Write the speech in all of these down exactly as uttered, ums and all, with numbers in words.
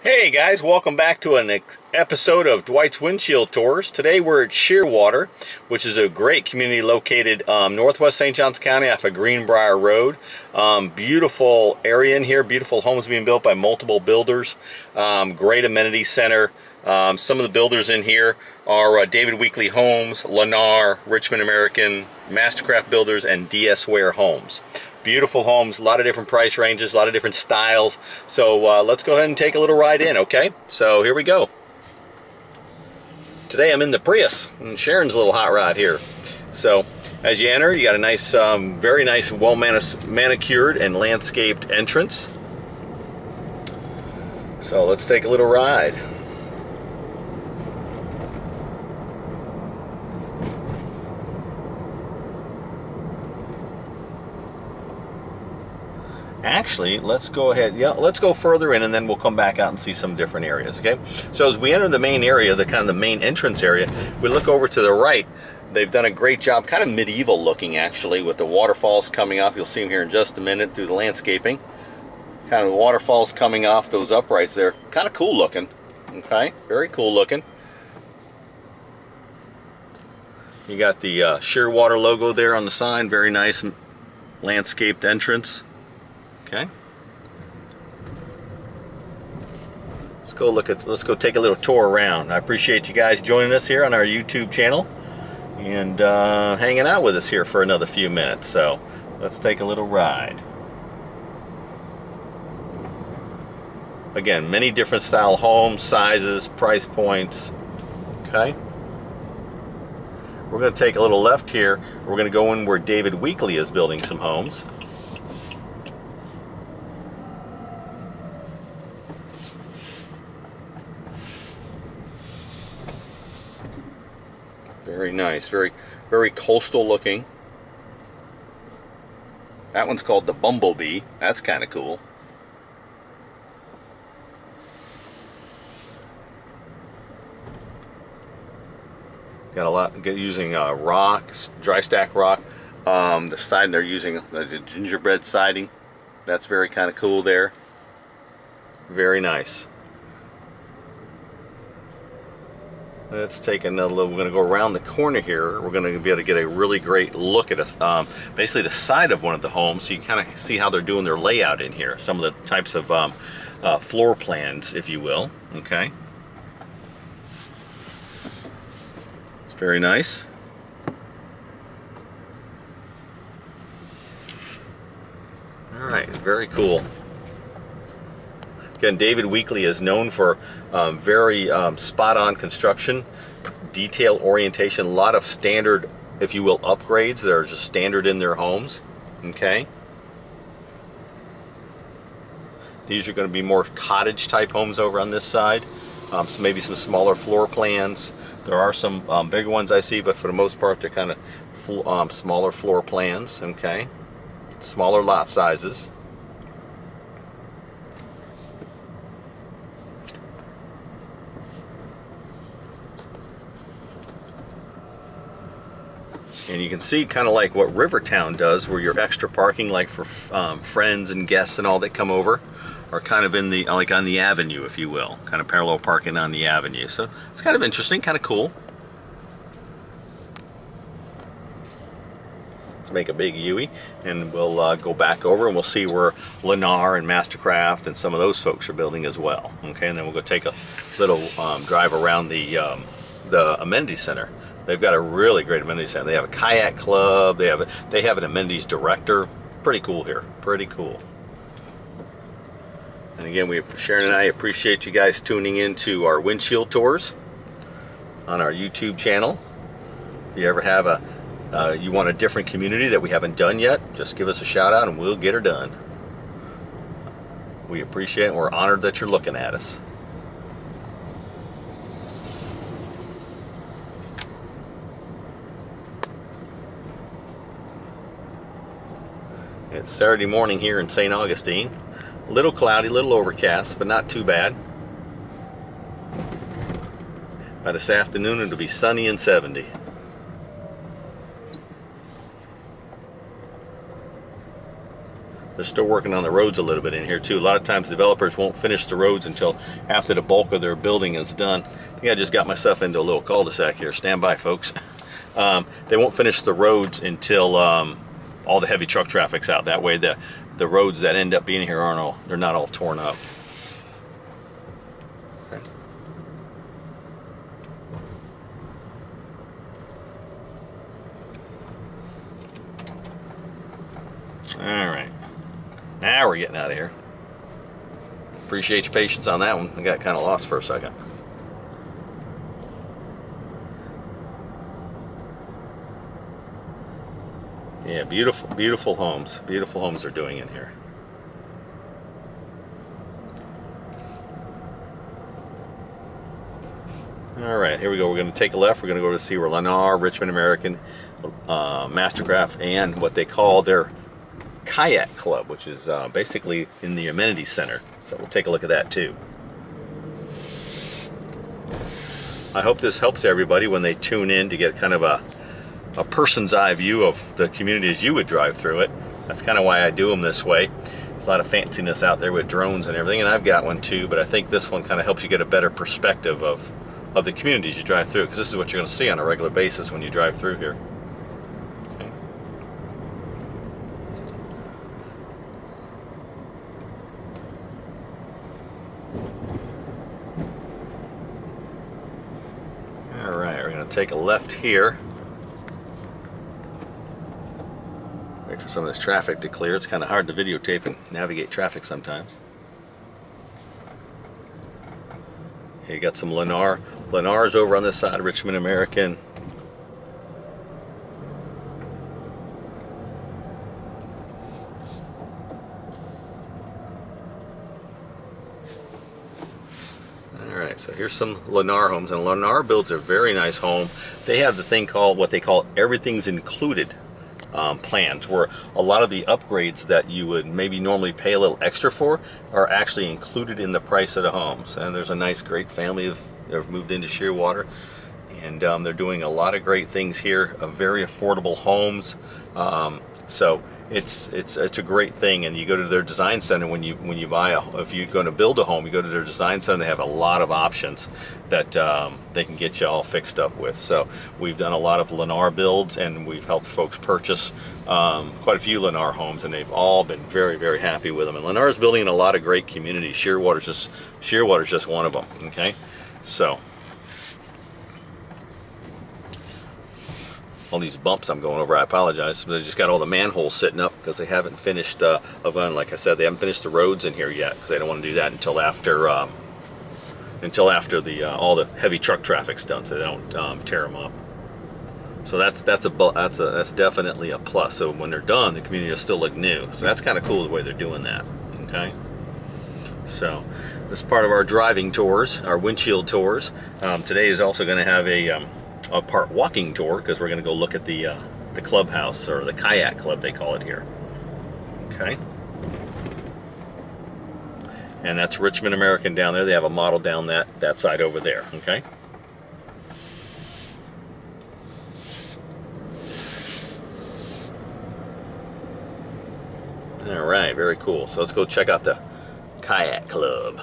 Hey guys, welcome back to an episode of Dwight's Windshield Tours. Today we're at Shearwater, which is a great community located um, northwest Saint Johns County off of Greenbrier Road. Um, beautiful area in here, beautiful homes being built by multiple builders. Um, great amenity center. Um, some of the builders in here are uh, David Weekley Homes, Lennar, Richmond American, Mastercraft Builders, and D S Ware Homes. Beautiful homes, a lot of different price ranges, a lot of different styles. So uh, let's go ahead and take a little ride in, okay? So here we go. Today I'm in the Prius, and Sharon's little hot rod here. So as you enter, you got a nice, um, very nice, well manicured and landscaped entrance. So let's take a little ride. Actually, let's go ahead, yeah, let's go further in and then we'll come back out and see some different areas, okay? So as we enter the main area, the kind of the main entrance area, we look over to the right. They've done a great job, kind of medieval looking actually, with the waterfalls coming off. You'll see them here in just a minute through the landscaping. Kind of the waterfalls coming off those uprights there. Kind of cool looking, okay? Very cool looking. You got the uh, Shearwater logo there on the sign. Very nice landscaped entrance. Okay. Let's go look at, let's go take a little tour around. I appreciate you guys joining us here on our YouTube channel and uh, hanging out with us here for another few minutes. So let's take a little ride. Again, many different style homes, sizes, price points. Okay. We're going to take a little left here. We're going to go in where David Weekley is building some homes. Very nice, very, very coastal looking. That one's called the Bumblebee. That's kind of cool. Got a lot, using uh, rock, dry stack rock. Um, the siding they're using the gingerbread siding. That's very kind of cool there. Very nice. Let's take another look. We're going to go around the corner here. We're going to be able to get a really great look at a, um, basically the side of one of the homes, so you kind of see how they're doing their layout in here. Some of the types of um, uh, floor plans, if you will. Okay. It's very nice. All right, very cool. Again, David Weekley is known for um, very um, spot-on construction, detail orientation, a lot of standard, if you will, upgrades that are just standard in their homes. Okay. These are going to be more cottage-type homes over on this side. Um, so maybe some smaller floor plans. There are some um, bigger ones I see, but for the most part, they're kind of fl um, smaller floor plans. Okay. Smaller lot sizes. And you can see kind of like what Rivertown does, where your extra parking, like for um, friends and guests and all that come over, are kind of in the, like on the avenue, if you will, kind of parallel parking on the avenue. So it's kind of interesting, kind of cool. Let's make a big U-ey, and we'll uh, go back over and we'll see where Lennar and Mastercraft and some of those folks are building as well. Okay, and then we'll go take a little um, drive around the um, the amenity center. They've got a really great amenity center. They have a kayak club. They have a, they have an amenities director. Pretty cool here. Pretty cool. And again, we Sharon and I appreciate you guys tuning into our windshield tours on our YouTube channel. If you ever have a uh, you want a different community that we haven't done yet, just give us a shout out and we'll get her done. We appreciate it and we're honored that you're looking at us. It's Saturday morning here in Saint Augustine. A little cloudy, a little overcast, but not too bad. By this afternoon it'll be sunny and seventy. they're still working on the roads a little bit in here too. A lot of times developers won't finish the roads until after the bulk of their building is done. I think I just got myself into a little cul-de-sac here. Stand by, folks. Um, they won't finish the roads until um, all the heavy truck traffic's out. That way the, the roads that end up being here aren't all, they're not all torn up. Okay. All right, now we're getting out of here. Appreciate your patience on that one. I got kind of lost for a second. Yeah, beautiful, beautiful homes. Beautiful homes are doing in here. All right, here we go. We're going to take a left. We're going to go to see where Lennar, Richmond American, uh, Mastercraft, and what they call their kayak club, which is uh, basically in the amenity center. So we'll take a look at that too. I hope this helps everybody when they tune in to get kind of a a person's eye view of the community as you would drive through it. That's kind of why I do them this way. There's a lot of fanciness out there with drones and everything, and I've got one too, but I think this one kind of helps you get a better perspective of, of the communities you drive through, because this is what you're going to see on a regular basis when you drive through here. Okay. All right, we're going to take a left here. Wait for some of this traffic to clear. It's kind of hard to videotape and navigate traffic sometimes. Here you got some Lennar. Lennar's over on this side, Richmond American. Alright, so here's some Lennar homes, and Lennar builds a very nice home. They have the thing called, what they call everything's included. Um, plans where a lot of the upgrades that you would maybe normally pay a little extra for are actually included in the price of the homes. And there's a nice great family of that have moved into Shearwater, and um, they're doing a lot of great things here, uh, very affordable homes. Um, so it's it's it's a great thing. And you go to their design center when you when you buy a, if you're going to build a home, you go to their design center. They have a lot of options that um, they can get you all fixed up with. So we've done a lot of Lennar builds, and we've helped folks purchase um, quite a few Lennar homes, and they've all been very very happy with them. And Lennar is building in a lot of great communities. Shearwater's just Shearwater's just one of them. Okay, so. All these bumps I'm going over, I apologize, but I just got all the manholes sitting up because they haven't finished, uh, of, like I said, they haven't finished the roads in here yet, because they don't want to do that until after um, until after the uh, all the heavy truck traffic's done, so they don't um, tear them up. So that's that's a that's a that's definitely a plus. So when they're done, the community will still look new. So that's kind of cool the way they're doing that. Okay. So this is part of our driving tours, our windshield tours. Um, today is also going to have a um, a part walking tour, because we're going to go look at the uh, the clubhouse, or the kayak club they call it here. Okay, and that's Richmond American down there. They have a model down that that side over there. Okay, all right, very cool. So let's go check out the kayak club.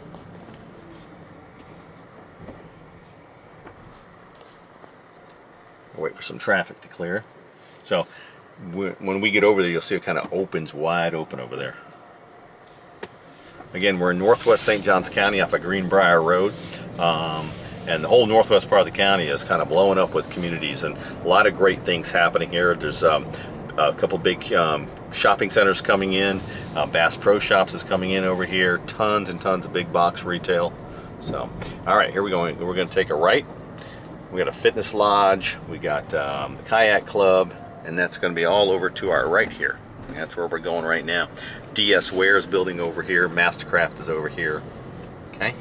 Wait for some traffic to clear. So when we get over there, you'll see it kind of opens wide open over there. Again, we're in northwest Saint Johns County off of Greenbrier Road, um, and the whole northwest part of the county is kind of blowing up with communities, and a lot of great things happening here. There's um, a couple big um, shopping centers coming in. uh, Bass Pro Shops is coming in over here. Tons and tons of big box retail. So all right, here we go. We're going to take a right. We got a fitness lodge, we got um, the kayak club, and that's going to be all over to our right here. And that's where we're going right now. D S Ware is building over here, Mastercraft is over here. Okay,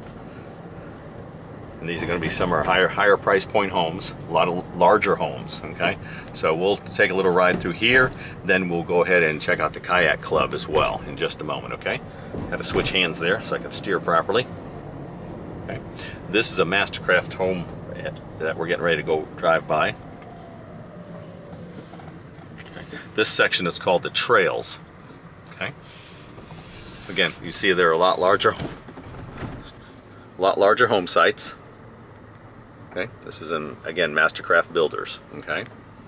and these are going to be some of our higher higher price point homes, a lot of larger homes. Okay, so we'll take a little ride through here, then we'll go ahead and check out the kayak club as well in just a moment. Okay, got to switch hands there so I can steer properly. Okay, this is a Mastercraft home that we're getting ready to go drive by. Okay. This section is called the trails. Okay. Okay. Again, you see there are a lot larger, a lot larger home sites. Okay. This is in, again, Mastercraft Builders. Okay.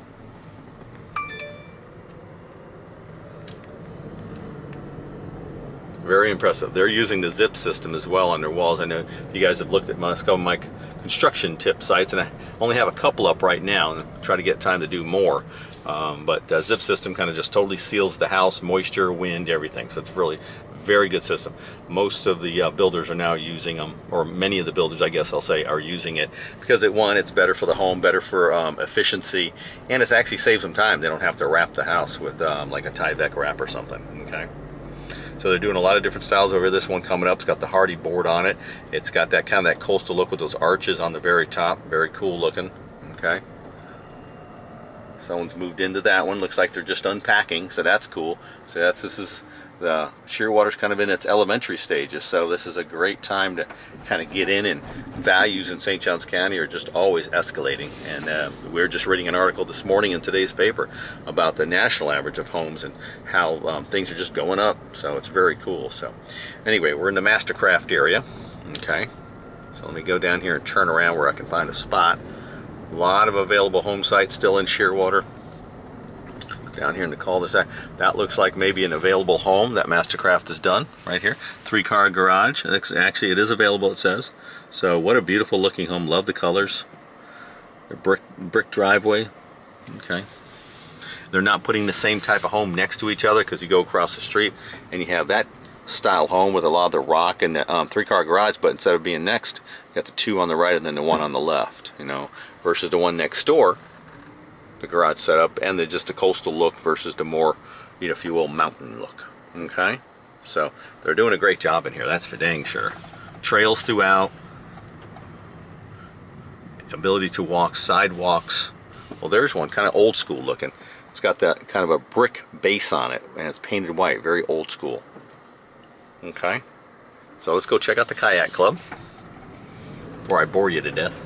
Very impressive. They're using the zip system as well on their walls. I know you guys have looked at my, some of my construction tip sites, and I only have a couple up right now and try to get time to do more. Um, but the zip system kind of just totally seals the house, moisture, wind, everything. So it's really very good system. Most of the uh, builders are now using them, or many of the builders, I guess I'll say, are using it because it, one, it's better for the home, better for um, efficiency, and it actually saves them time. They don't have to wrap the house with um, like a Tyvek wrap or something. Okay. So they're doing a lot of different styles over here. This one coming up, it's got the Hardy board on it. It's got that kind of that coastal look with those arches on the very top. Very cool looking. Okay. Someone's moved into that one. Looks like they're just unpacking, so that's cool. So that's this is the Shearwater's kind of in its elementary stages. So this is a great time to kind of get in, and values in Saint Johns County are just always escalating. And uh, we were just reading an article this morning in today's paper about the national average of homes and how um, things are just going up. So it's very cool. So anyway, we're in the Mastercraft area. Okay. So let me go down here and turn around where I can find a spot. A lot of available home sites still in Shearwater. Down here in the cul-de-sac, that looks like maybe an available home that Mastercraft has done right here. Three-car garage. Actually, it is available, it says. So what a beautiful looking home. Love the colors. The brick brick driveway. Okay. They're not putting the same type of home next to each other because you go across the street and you have that style home with a lot of the rock and the um, three-car garage, but instead of being next, you got the two on the right and then the one on the left. You know. Versus the one next door, the garage setup, and the just the coastal look versus the more, you know, if you will, mountain look. Okay, so they're doing a great job in here. That's for dang sure. Trails throughout, ability to walk, sidewalks. Well, there's one kind of old school looking. It's got that kind of a brick base on it, and it's painted white, very old school. Okay, so let's go check out the kayak club before I bore you to death.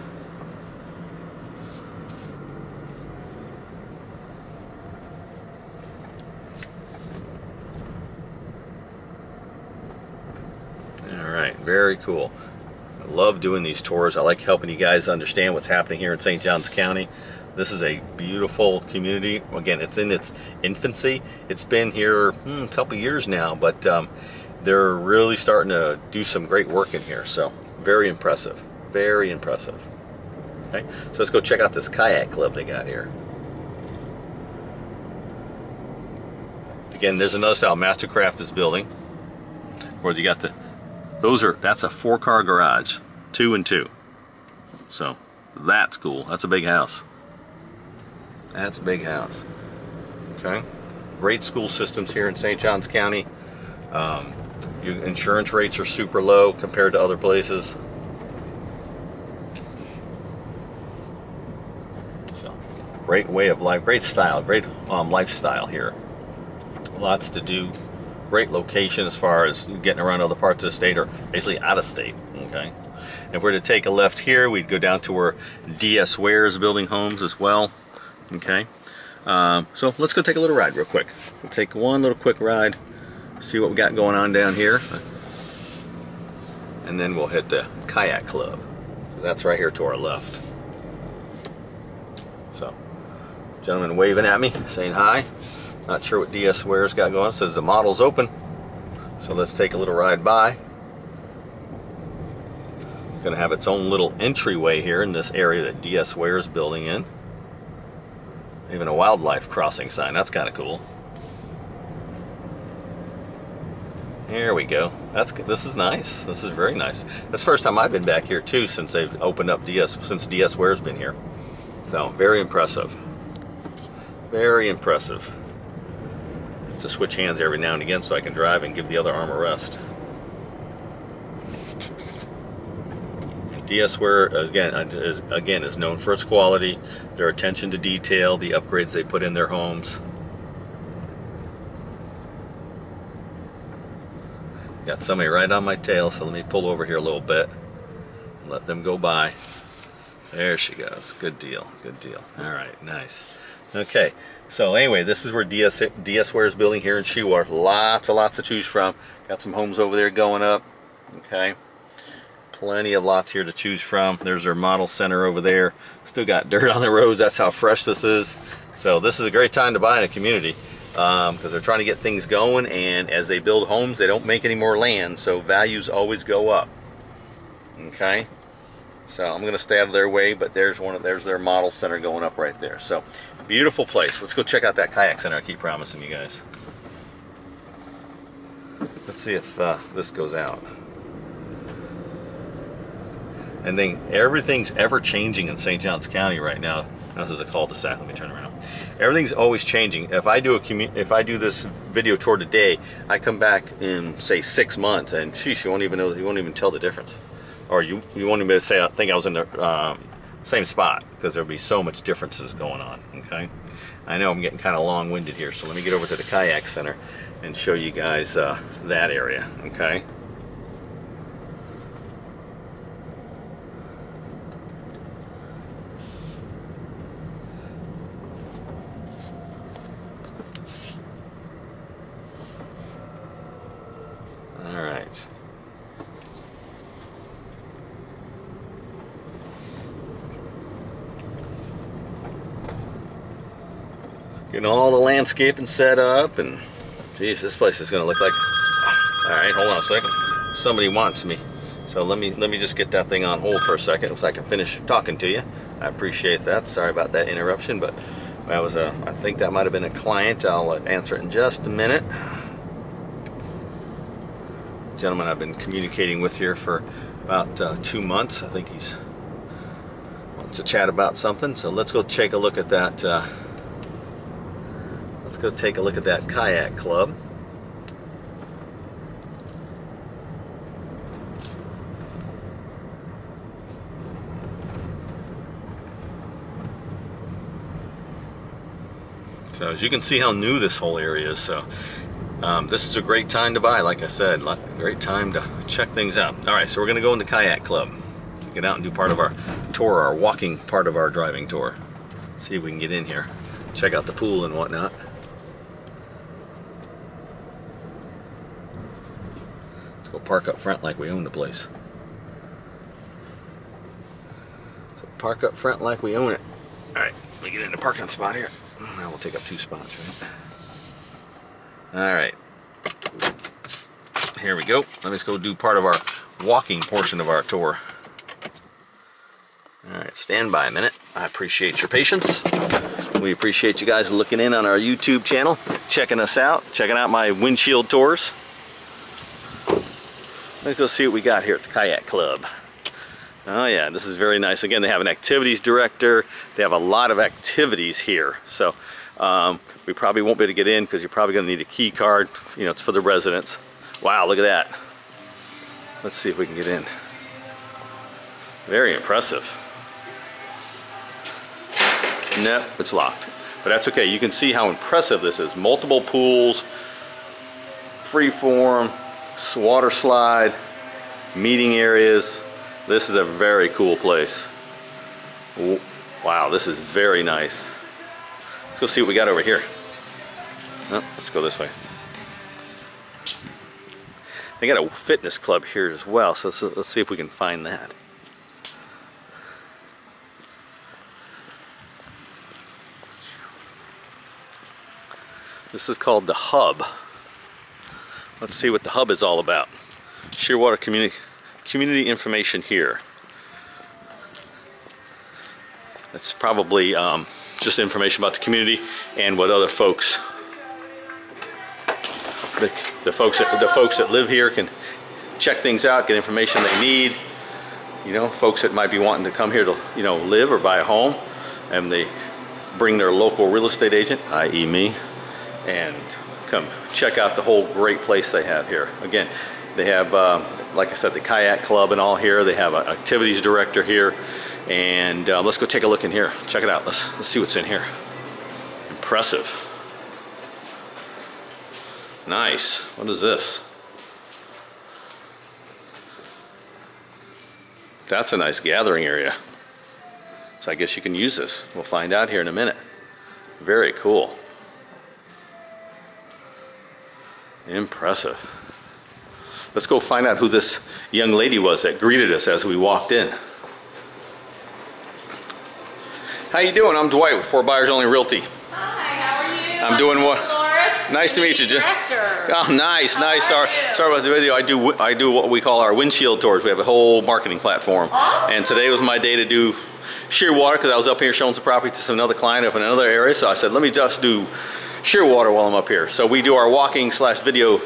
Very cool. I love doing these tours. I like helping you guys understand what's happening here in Saint Johns County. This is a beautiful community. Again, it's in its infancy. It's been here hmm, a couple years now, but um, they're really starting to do some great work in here. So very impressive. Very impressive. Okay, so let's go check out this kayak club they got here. Again, there's another style Mastercraft is building, where you got the Those are, that's a four-car garage, two and two. So that's cool. That's a big house. That's a big house. Okay. Great school systems here in Saint Johns County. Um, your insurance rates are super low compared to other places. So great way of life, great style, great um, lifestyle here. Lots to do. Great location as far as getting around other parts of the state or basically out of state. Okay, if we're to take a left here, we'd go down to where D S Ware is building homes as well. Okay, um, so let's go take a little ride real quick. We'll take one little quick ride, see what we got going on down here, and then we'll hit the kayak club. That's right here to our left. So, gentleman waving at me, saying hi. Not sure what D S Ware's got going. It says the model's open. So let's take a little ride by. It's going to have its own little entryway here in this area that D S Ware is building in. Even a wildlife crossing sign. That's kind of cool. Here we go. That's this is nice. This is very nice. That's the first time I've been back here too since they've opened up D S since D S Ware's been here. So very impressive. Very impressive. To switch hands every now and again so I can drive and give the other arm a rest. And D S Ware again is again is known for its quality, their attention to detail, the upgrades they put in their homes. Got somebody right on my tail, so let me pull over here a little bit and let them go by. There she goes. Good deal. Good deal. All right, nice. Okay, so anyway, this is where D S, D S Ware is building here in Shearwater. Lots and lots to choose from. Got some homes over there going up. Okay, plenty of lots here to choose from. There's their model center over there. Still got dirt on the roads. That's how fresh this is. So this is a great time to buy in a community because um, they're trying to get things going, and as they build homes, they don't make any more land, so values always go up. Okay, so I'm going to stay out of their way, but there's one of there's their model center going up right there. So beautiful place. Let's go check out that kayak center I keep promising you guys. Let's see if uh, this goes out. And then everything's ever changing in Saint Johns County right now. This is a cul-de-sac. Let me turn around. Everything's always changing. If I do a commu if I do this video tour today, I come back in say six months, and sheesh, you won't even know. You won't even tell the difference, or you you won't even say I think I was in the um, same spot, because there'll be so much differences going on. Okay, I know I'm getting kind of long-winded here, so let me get over to the kayak center and show you guys uh, that area. Okay. Getting all the landscaping set up, and geez, this place is going to look like. All right, hold on a second. Somebody wants me, so let me let me just get that thing on hold for a second so I can finish talking to you. I appreciate that. Sorry about that interruption, but that was a. I think that might have been a client. I'll answer it in just a minute. Gentleman I've been communicating with here for about uh, two months. I think he's wants to chat about something. So let's go take a look at that. Uh, let's go take a look at that kayak club. So as you can see how new this whole area is. So. Um, this is a great time to buy, like I said, great time to check things out. All right, so we're gonna go in the kayak club, get out and do part of our tour, our walking part of our driving tour. See if we can get in here, check out the pool and whatnot. Let's go park up front like we own the place. So park up front like we own it. All right, let me get in the parking spot here. Now we'll take up two spots, right? All right, here we go. Let us go do part of our walking portion of our tour. All right, stand by a minute. I appreciate your patience. We appreciate you guys looking in on our YouTube channel, checking us out, checking out my windshield tours. Let's go see what we got here at the Kayak Club. Oh yeah, this is very nice. Again, they have an activities director. They have a lot of activities here. So um, we probably won't be able to get in because you're probably going to need a key card. You know, it's for the residents. Wow, look at that. Let's see if we can get in. Very impressive. Nope, it's locked. But that's okay. You can see how impressive this is. Multiple pools, freeform, water slide, meeting areas. This is a very cool place. Wow, this is very nice. Let's go see what we got over here. Oh, let's go this way. They got a fitness club here as well, so let's, let's see if we can find that. This is called the Hub. Let's see what the Hub is all about. Shearwater Community Community information here. It's probably um, just information about the community and what other folks, the, the folks that the folks that live here can check things out, get information they need. You know, folks that might be wanting to come here to you know live or buy a home, and they bring their local real estate agent, that is me, and come check out the whole great place they have here. Again, they have, um, like I said, the kayak club and all here. They have an activities director here, and uh, let's go take a look in here. Check it out. Let's let's see what's in here. Impressive. Nice. What is this? That's a nice gathering area. So I guess you can use this. We'll find out here in a minute. Very cool. Impressive. Let's go find out who this young lady was that greeted us as we walked in. How you doing? I'm Dwight with For Buyers Only Realty. Hi, how are you? I'm doing what? Dolores, nice to meet you, Jim. Oh, nice, how nice. Sorry, you? sorry about the video. I do I do what we call our windshield tours. We have a whole marketing platform, awesome. And today was my day to do Shearwater because I was up here showing some property to some another client up in another area. So I said, let me just do Shearwater while I'm up here. So we do our walking slash video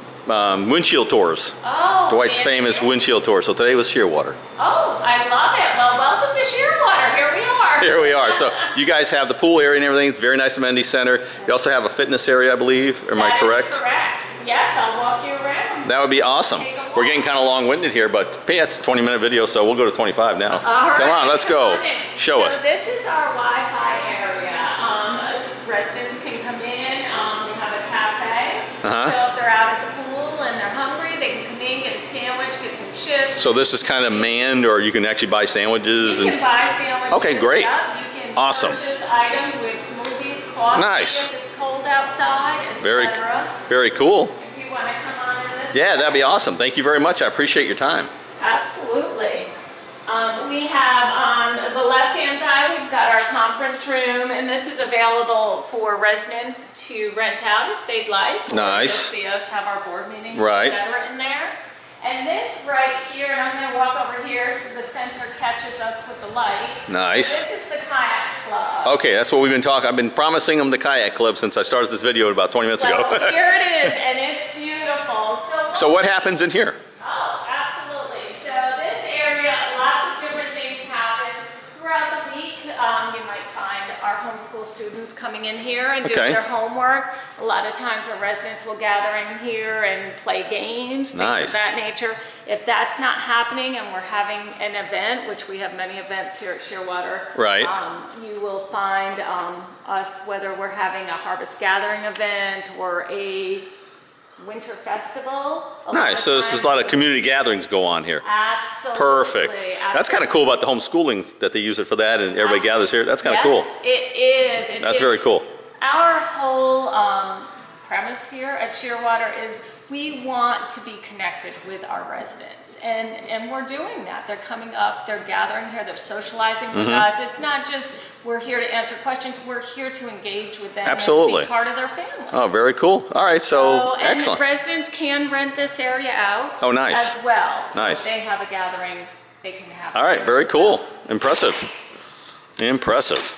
um, windshield tours. Oh, Dwight's famous windshield tour. So today was Shearwater. Oh, I love it. Well, welcome to Shearwater. Here we are. Here we are. So you guys have the pool area and everything. It's a very nice amenity center. You also have a fitness area, I believe. Am that I correct? Is correct. Yes, I'll walk you around. That would be awesome. We're getting kind of long-winded here, but hey, it's a twenty minute video, so we'll go to twenty-five now. All right, come on, let's go. On Show so us. This is our Wi-Fi area. Um, residents can come in. Um, we have a cafe. Uh-huh. So if they're out at the pool and they're hungry, they can come in, get a sandwich, get some chips. So this is kind of manned, or you can actually buy sandwiches? You and can buy sandwiches. Okay, great. Up. You can Awesome. purchase items with smoothies, coffee Nice. if it's cold outside, et Very, cetera. very cool. If you want to come on in this Yeah, way. that'd be awesome. Thank you very much. I appreciate your time. Absolutely. Um, we have on the left-hand side, we've got our conference room, and this is available for residents to rent out if they'd like. Nice. Or just see us have our board meetings, Right. et cetera, in there. And this right here, and I'm going to walk over here so the center catches us with the light. Nice. This is the kayak club. Okay, that's what we've been talking. I've been promising them the kayak club since I started this video about twenty minutes Well, ago. here it is, and it's beautiful. So, So what happens in here? Oh, absolutely. So this area, lots of different things happen throughout the week. Um, you might find our homeschool students coming in here and Okay. doing their homework. A lot of times our residents will gather in here and play games, things Nice. of that nature. If that's not happening and we're having an event, which we have many events here at Shearwater, Right. um, you will find um, us, whether we're having a harvest gathering event or a winter festival. A lot Nice. of So this is a lot of times- community gatherings go on here. Absolutely. Perfect. That's kind of cool about the homeschooling that they use it for that, and everybody Uh, gathers here. That's kind of yes, cool. It is. It That's is. very cool. Our whole um, premise here at Shearwater is we want to be connected with our residents, and and we're doing that. They're coming up, they're gathering here, they're socializing with Mm-hmm. us. It's not just we're here to answer questions, we're here to engage with them Absolutely. and be part of their family. Oh, very cool. All right, so, So, and excellent. residents can rent this area out Oh, nice. as well. So Nice. if they have a gathering, they can have All it right, there very as cool. well. Impressive. Impressive.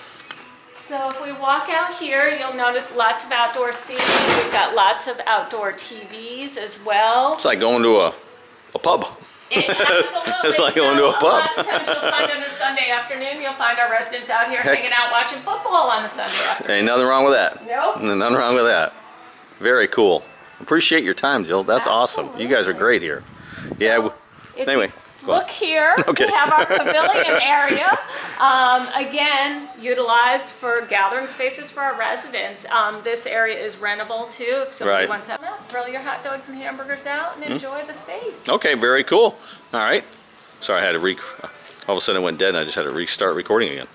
So if we walk out here, you'll notice lots of outdoor seating. We've got lots of outdoor T Vs as well. It's like going to a, a pub. It, absolutely. It's like going to a So pub. A lot of times you'll find on a Sunday afternoon, you'll find our residents out here Heck. hanging out watching football on a Sunday afternoon. Ain't nothing wrong with that. Nope. Nothing wrong with that. Very cool. Appreciate your time, Jill. That's awesome. You guys are great here. Yeah. w- If Anyway. you look here, Okay. we have our pavilion area. Um, again, utilized for gathering spaces for our residents. Um, this area is rentable too. If somebody Right. wants to grill your hot dogs and hamburgers out and enjoy the space. Okay, very cool. All right. Sorry, I had to re. All of a sudden it went dead and I just had to restart recording again.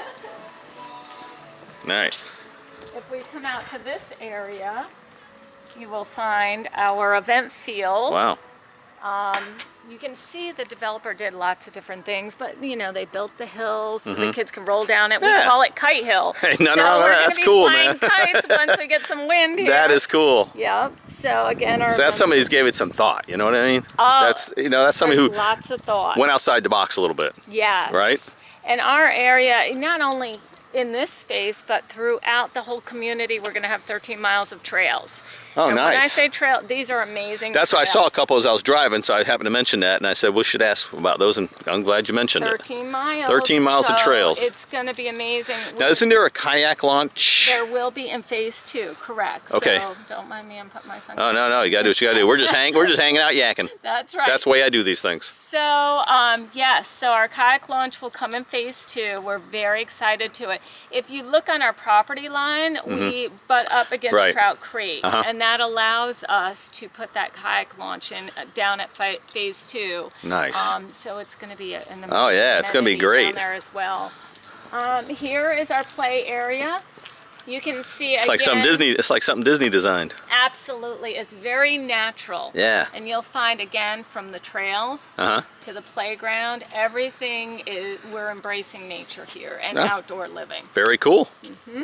All right. If we come out to this area, you will find our event field. Wow. Um, you can see the developer did lots of different things, but you know, they built the hills so the kids can roll down it. We Yeah. call it Kite Hill. Hey, nothing so wrong with we're that. gonna That's be cool, flying man. kites once we get some wind here. That is cool. Yep. So again, our So that's somebody who's gave it some thought. You know what I mean? Oh, that's you know that's somebody who there's lots of thought. went outside the box a little bit. Yes. Right? And our area, not only in this space, but throughout the whole community, we're going to have thirteen miles of trails. Oh, and nice. When I say trail, these are amazing. That's why I saw a trails. couple as I was driving, so I happened to mention that, and I said we should ask about those, and I'm glad you mentioned it. thirteen miles. thirteen miles of so trails. It's going to be amazing. Now, isn't there a kayak launch? There will be in phase two, correct? Okay. So don't mind me, I'm putting my son. Oh no, no, you gotta do what you gotta do. We're just hang, we're just hanging out yakking. That's right. That's the way I do these things. So, um, yes, so our kayak launch will come in phase two. We're very excited to it. If you look on our property line, we butt up against Right. Trout Creek, Uh-huh. and that allows us to put that kayak launch in uh, down at fi- phase two. Nice. Um, so it's going to be a- an amazing Oh, yeah, it's gonna be amenity great. down there as well. Um, here is our play area. You can see It's again, like some Disney. It's like something Disney designed. Absolutely, it's very natural. Yeah. And you'll find again from the trails Uh-huh. to the playground, everything is we're embracing nature here and Yeah. outdoor living. Very cool. Mm-hmm.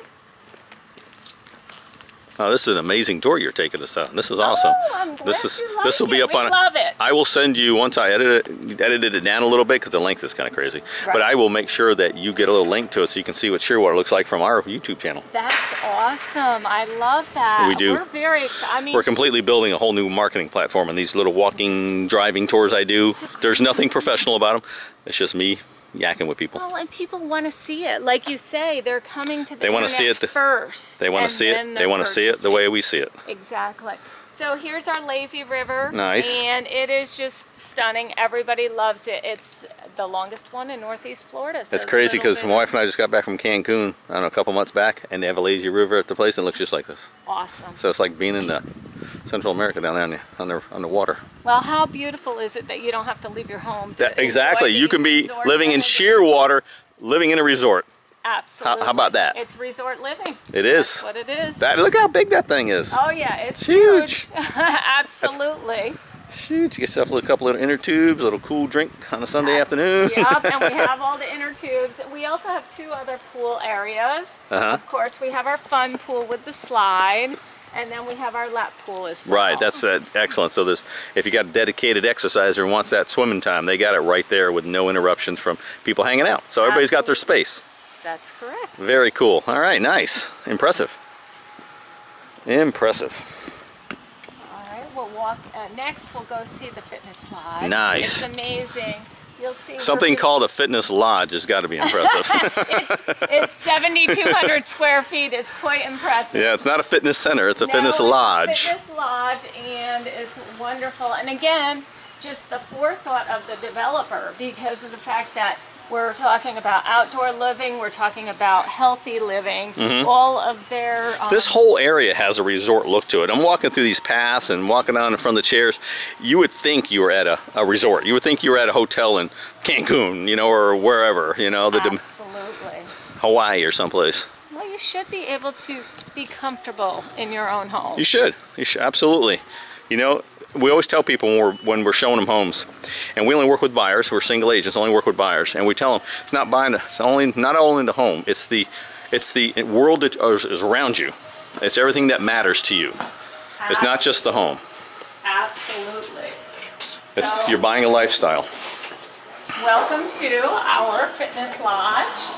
Oh, this is an amazing tour you're taking us on. This is awesome. Oh, I'm glad this is you like this will be it. up We on. love it. I will send you once I edit it, edited it down a little bit because the length is kind of crazy. Right. But I will make sure that you get a little link to it so you can see what Shearwater looks like from our YouTube channel. That's awesome. I love that. We do. We're very excited. I mean, We're completely building a whole new marketing platform, and these little walking, driving tours I do, there's nothing professional about them. It's just me yakking with people. well, and people want to see it. Like you say, they're coming to the They want to see it internet the, first. They want and to see then it. They they're want to see it the purchasing. way we see it. Exactly. So here's our lazy river. Nice. And it is just stunning. Everybody loves it. It's the longest one in Northeast Florida. So It's crazy little because bit my of- wife and I just got back from Cancun, I don't know, a couple months back, and they have a lazy river at the place and it looks just like this. Awesome. So it's like being in the Central America down there on the, on the, on the water. Well, how beautiful is it that you don't have to leave your home? To That, exactly. enjoy You can these be resort living in amenities? Shearwater, living in a resort. Absolutely. how about that? It's resort living. It is. That's what it is. That, look how big that thing is. Oh yeah, it's huge. huge. Absolutely. Shoot, you get yourself a couple little inner tubes, a little cool drink on a Sunday afternoon. Yep, and we have all the inner tubes. We also have two other pool areas. Uh-huh. Of course, we have our fun pool with the slide, and then we have our lap pool as well. Right, that's uh, excellent. So there's, if you got a dedicated exerciser and wants that swimming time, they got it right there with no interruptions from people hanging out. So everybody's got their space. That's correct. Very cool. All right, nice. Impressive. Impressive. All right, we'll walk. Uh, next, we'll go see the fitness lodge. Nice. It's amazing. You'll see Something we're- called a fitness lodge has got to be impressive. it's, it's seventy-two hundred square feet. It's quite impressive. Yeah, it's not a fitness center, it's a No, fitness it's a lodge. fitness lodge, and it's wonderful. And again, just the forethought of the developer, because of the fact that we're talking about outdoor living, we're talking about healthy living, Mm-hmm. all of their... Um, This whole area has a resort look to it. I'm walking through these paths and walking down in front of the chairs. You would think you were at a, a resort. You would think you were at a hotel in Cancun, you know, or wherever, you know, the Absolutely. Hawaii or someplace. Well, you should be able to be comfortable in your own home. You should. You should, absolutely. You know, we always tell people when we're, when we're showing them homes, and we only work with buyers. We're single agents, only work with buyers, and we tell them it's not buying. It's only not only the home. It's the, it's the world that is is around you. It's everything that matters to you. It's not just the home. Absolutely. It's So- you're buying a lifestyle. Welcome to our fitness lodge.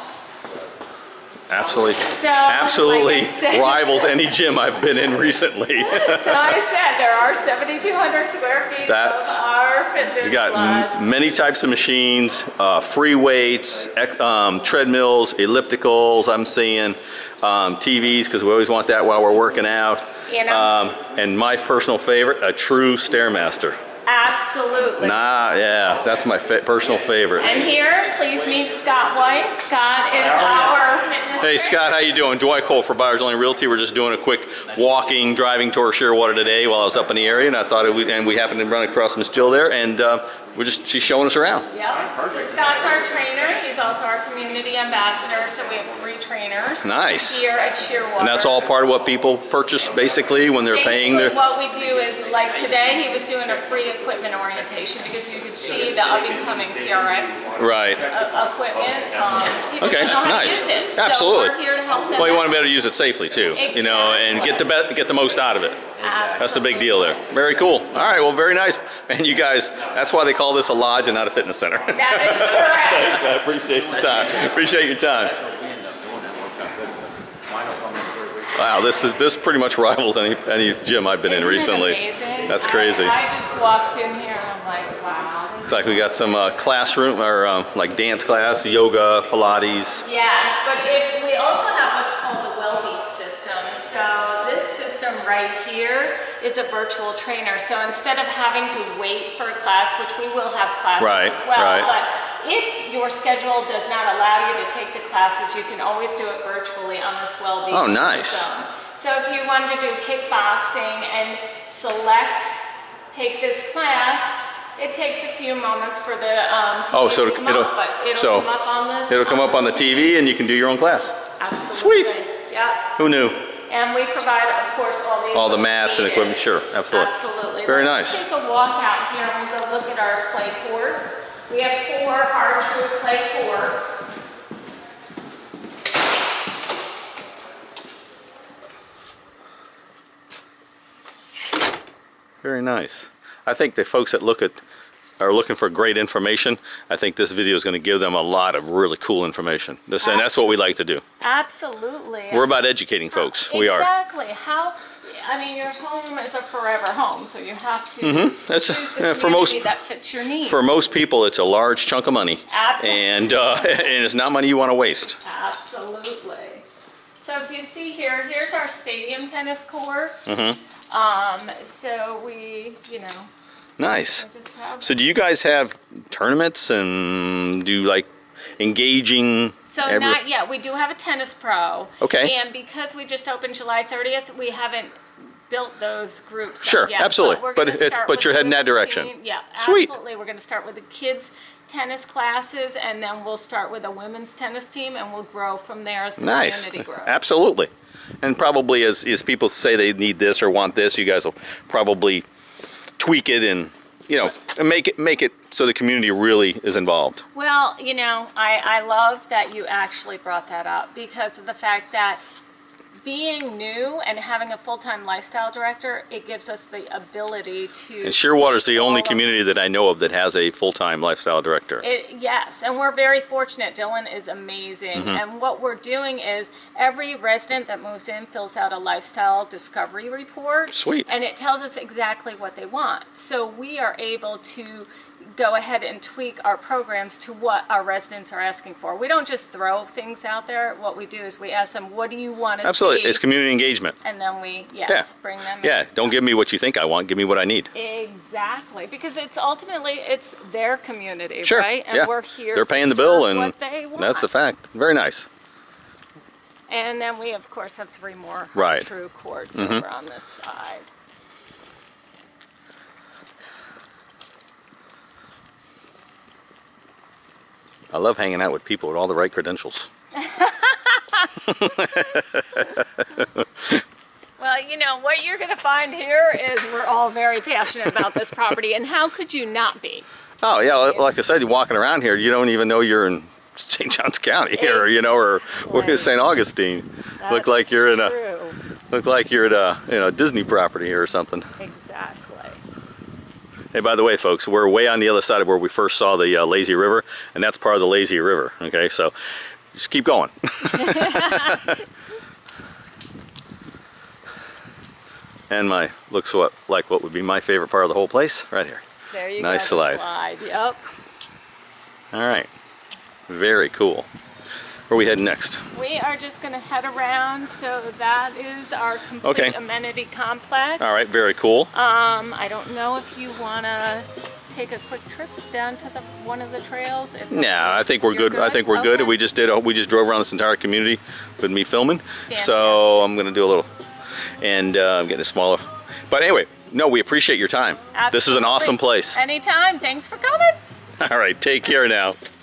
Absolutely, So, absolutely like I said- rivals any gym I've been in recently. So I said there are seventy-two hundred square feet That's- of our fitness You got lodge. m many types of machines, uh, free weights, ex um, treadmills, ellipticals. I'm seeing um, T Vs because we always want that while we're working out. You know? Um, and my personal favorite, a true Stairmaster. Absolutely. Nah, yeah, that's my fa personal favorite. And here, please meet Scott White. Scott is our fitness Hey trainer. Scott, how you doing? Dwight for Buyers Only Realty. We're just doing a quick walking, driving tour of Shearwater today while I was up in the area, and I thought it would, and we happened to run across Miss Jill there, and uh, we're just she's showing us around. Yep. So Scott's our trainer. He's also our community ambassador. So we have three trainers. Nice. Here at Shearwater. And that's all part of what people purchase basically when they're paying Basically, their. what we do is, like today, he was doing a free equipment orientation because you could see the up-and-coming T R X Right. uh, equipment. Um, people Okay, don't know how nice. to use it. Absolutely. So we're here to help them Well, you out. want to be able to use it safely too, you know, and get the best, get the most out of it. That's the big deal there. Very cool. All right, well, very nice. And you guys, that's why they call this a lodge and not a fitness center. That is correct. I appreciate your time. Appreciate your time. Wow, this is this pretty much rivals any any gym I've been in Isn't it recently. amazing? That's crazy. I, I just walked in here and I'm like, wow. this It's like we got some uh, classroom or um, like dance class, yoga, Pilates. Yes, but if we also have what's called the Wellbeat system. So this system right here is a virtual trainer. So instead of having to wait for a class, which we will have classes Right, as well, right. but if your schedule does not allow you to take the classes, you can always do it virtually on this Wellbeat Oh, nice. system. So if you wanted to do kickboxing and select, take this class, it takes a few moments for the um, T V Oh, so to it'll- come it'll- up, but it'll so come up on the It'll come up on the T V and you can do your own class. Absolutely. Sweet. Yeah. Who knew? And we provide, of course, all the All the mats and equipment, sure, absolutely. Absolutely. Very Let's nice. take a walk out here and we'll go look at our clay courts. We have four hard true clay courts. Very nice. I think the folks that look at are looking for great information, I think this video is going to give them a lot of really cool information. This, and that's what we like to do. Absolutely. We're about educating folks. Exactly. We are. Exactly. How, I mean, your home is a forever home, so you have to Mm-hmm. That's, choose the uh, for most, that fits your needs. For most people, it's a large chunk of money. Absolutely. And, uh, and it's not money you want to waste. Absolutely. So if you see here, here's our stadium tennis court. Mm-hmm. Um, so we, you know. Nice. So do you guys have tournaments and do like engaging? So every... not yet. We do have a tennis pro. Okay. And because we just opened July thirtieth, we haven't built those groups Sure, yet. absolutely. But, but, it, but you're heading that direction. Team. Yeah, Sweet. Absolutely. We're going to start with the kids tennis classes, and then we'll start with a women's tennis team, and we'll grow from there as the nice. community grows. Absolutely. And probably as, as people say they need this or want this, you guys will probably tweak it and, you know, and make it make it so the community really is involved. Well, you know, I, I love that you actually brought that up because of the fact that being new and having a full-time lifestyle director, it gives us the ability to... And Shearwater is the only community that I know of that has a full-time lifestyle director. It, yes, and we're very fortunate. Dylan is amazing. Mm-hmm. And what we're doing is every resident that moves in fills out a lifestyle discovery report. Sweet. And it tells us exactly what they want. So we are able to go ahead and tweak our programs to what our residents are asking for. We don't just throw things out there. What we do is we ask them, what do you want to Absolutely. see? It's community engagement. And then we, yes, yeah. bring them yeah. in. Yeah, don't give me what you think I want. Give me what I need. Exactly. Because it's ultimately, it's their community, sure. right? And yeah. we're here They're paying to the bill, serve and what they want. That's the fact. Very nice. And then we, of course, have three more right. true courts mm-hmm. over on this side. I love hanging out with people with all the right credentials. Well, you know, what you're going to find here is we're all very passionate about this property, and how could you not be? Oh, yeah, like I said, you're walking around here, you don't even know you're in Saint Johns County here, or, you know, or right. Saint Augustine. That's look like you're in true. a look like you're at a, you know, Disney property here or something. Exactly. Hey, by the way, folks, we're way on the other side of where we first saw the uh, lazy river, and that's part of the lazy river. Okay, so just keep going. And my looks what like what would be my favorite part of the whole place, right here. There you nice go. slide. slide. Yep. All right. Very cool. Where are we heading next? We are just going to head around. So that is our complete okay. amenity complex. All right. Very cool. Um, I don't know if you want to take a quick trip down to the one of the trails. It's yeah, I think we're good. good. I think we're okay. good. We just did. A, we just drove around this entire community with me filming. Fantastic. So I'm going to do a little, and uh, I'm getting a smaller. But anyway, no, we appreciate your time. Absolutely. This is an awesome place. Anytime. Thanks for coming. All right. Take care now.